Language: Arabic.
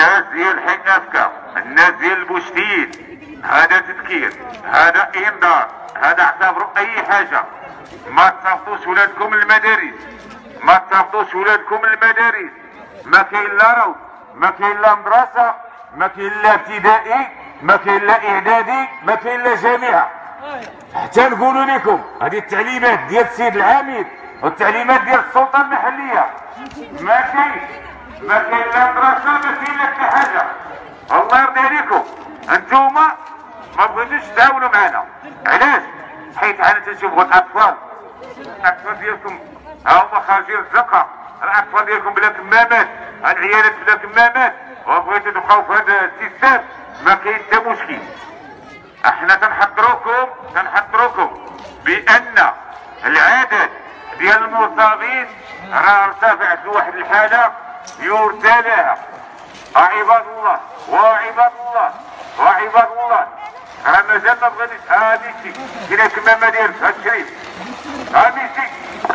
الناس ديال حي افكا، الناس ديال البوشتيين، هذا تذكير، هذا انذار، هذا اعتبروا اي حاجه. ما تصيفطوش ولادكم للمدارس، ما تصيفطوش ولادكم للمدارس. ما كاين لا روض، ما كاين لا مدرسه، ما كاين لا ابتدائي، ما كاين لا اعدادي، ما كاين لا جامعه. حتى نقولوا لكم هذه التعليمات ديال السيد العميد والتعليمات ديال السلطه المحليه، ما كاين لا مدرسه، ما كاين لا حتى حاجه. الله يرضي عليكم، انتوما ما بغيتوش تتعاونوا معنا. علاش؟ حيت انا تنشوفوا الاطفال ديالكم ها هما خارجين الزنقه، الاطفال ديالكم بلا كمامات، العيالات بلا كمامات، وبغيتوا تبقاو في هذا السيستم. ما كاين حتى مشكل. احنا تنحضروكم بان العدد ديال المصابين راه ارتفع في واحد الحاله يرثى لها. عباد الله وعباد الله راه مازال ما بغيتش. هادي شي كاين الكمامه ديالك، هاد الشريف، هادي شي